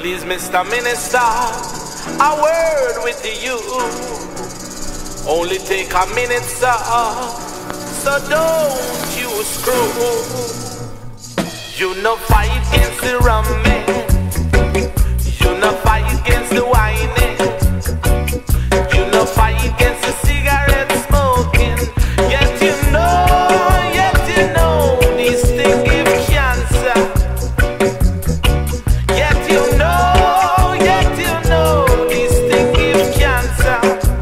Please, Mr. Minister, a word with you. Only take a minute, sir, so don't you screw. You no fight against the rum man, you no fight against the wine, you no fight against the cigarette smoking. Yet you know these things give cancer. Yet you know these things give cancer.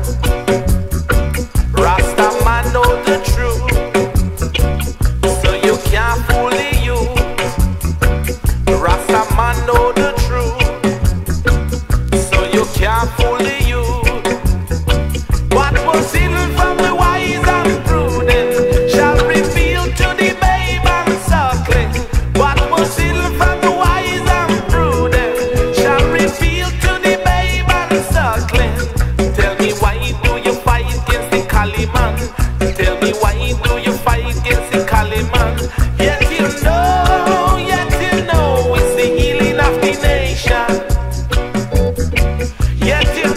Rasta man know the truth, so you can't fool the youth. Rasta man know the truth, so you can't fool the youth. What was hidden from the wise and prudent shall reveal to the babe and suckling. What was hidden from the wise and prudent shall reveal to the babe and suckling. Tell me why do you fight against the Kaliman? Tell me why do you fight against the Kaliman? Yet you know it's the healing of the nation. Yet you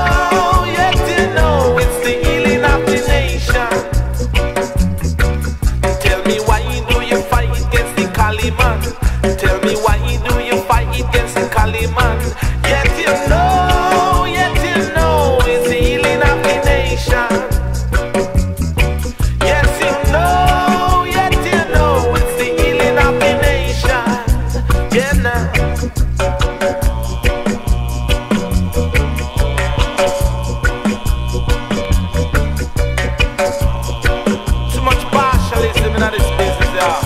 know it's the healing of the nation. Tell me why do you fight against the Kaliman? Tell me why do you fight against the Kaliman? Yet you know it's the healing of the nation. Yes, you know it's the healing of the nation. Yeah, now. Too much partialism in this business, yeah.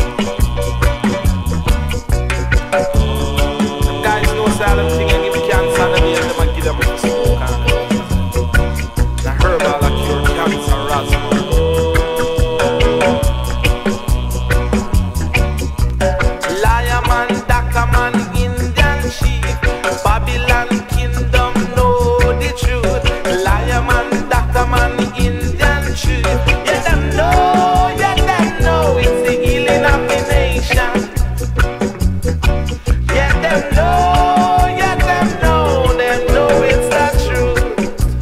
Them guys know silent thing and give cancer and they them and give them a smoke and the herbal that cure cancer, asthma. Liar man, doctor man, Indian chief, Babylon kingdom know the truth. Liar man, doctor man, Indian chief. Yeah, them know it's the healing of the nation. Yeah, them know it's the truth.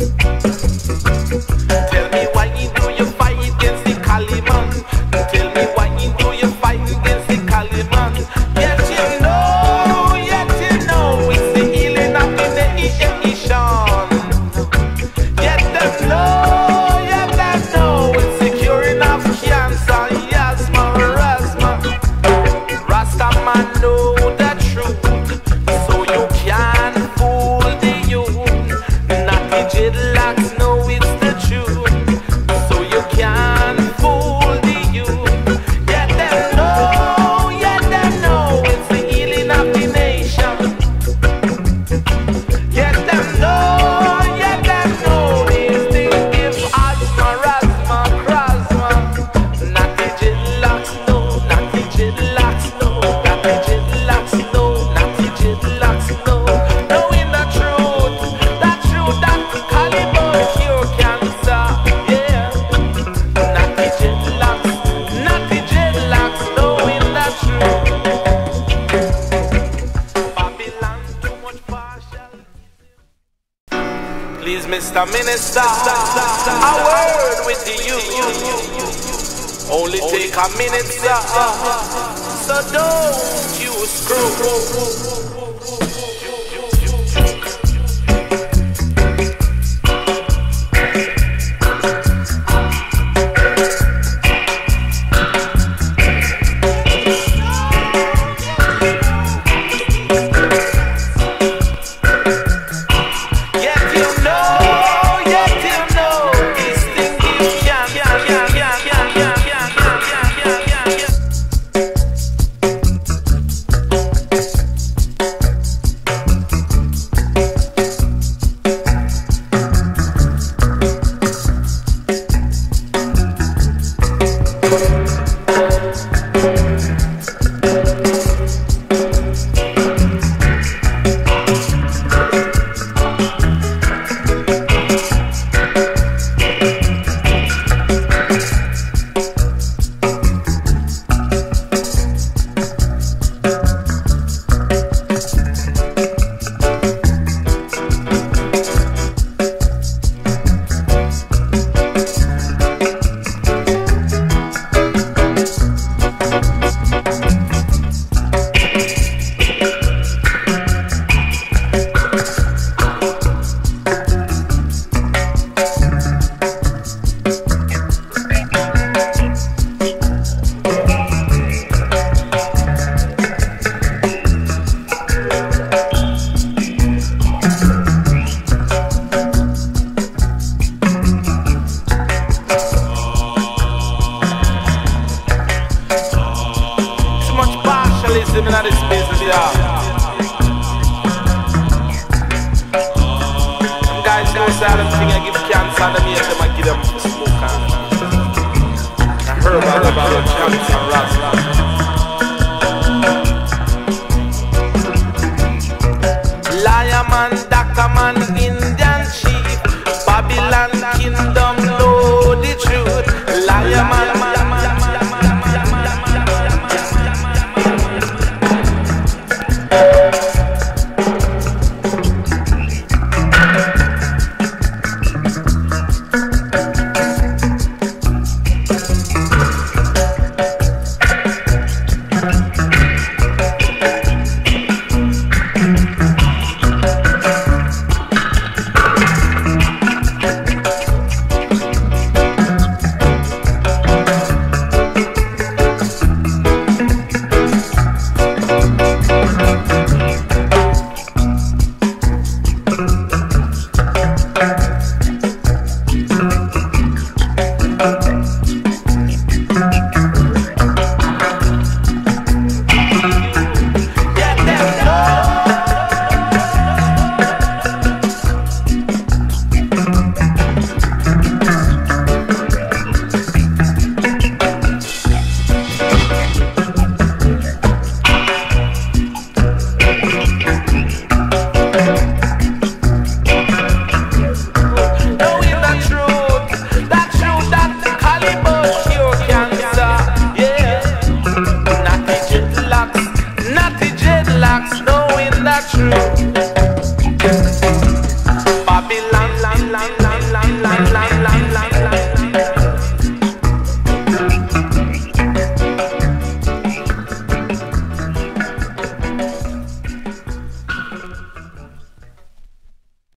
Tell me why do you fight against the Kaliman? Tell me why do you fight against the Kaliman? Yet you know it's the healing of the nation. Yet them know it's the curing of cancer, asthma. Rasta man know the truth, so you can't fool the youth. Not the dreadlocks know it's the truth, so you can't fool the youth. Yet them know it's the healing of the nation. Yet them know these things give asthma, crasma. Not the dreadlocks know, not the dreadlocks know, not the dreadlocks know, not the dreadlocks know. Knowing the truth that Caliban cure cancer, yeah. Not the dreadlocks knowing the truth. Babylon too much partial. Please, Mr. Minister, a word with you. Only take a minute, sir, so don't you screw. Yet you know these things give cancer. and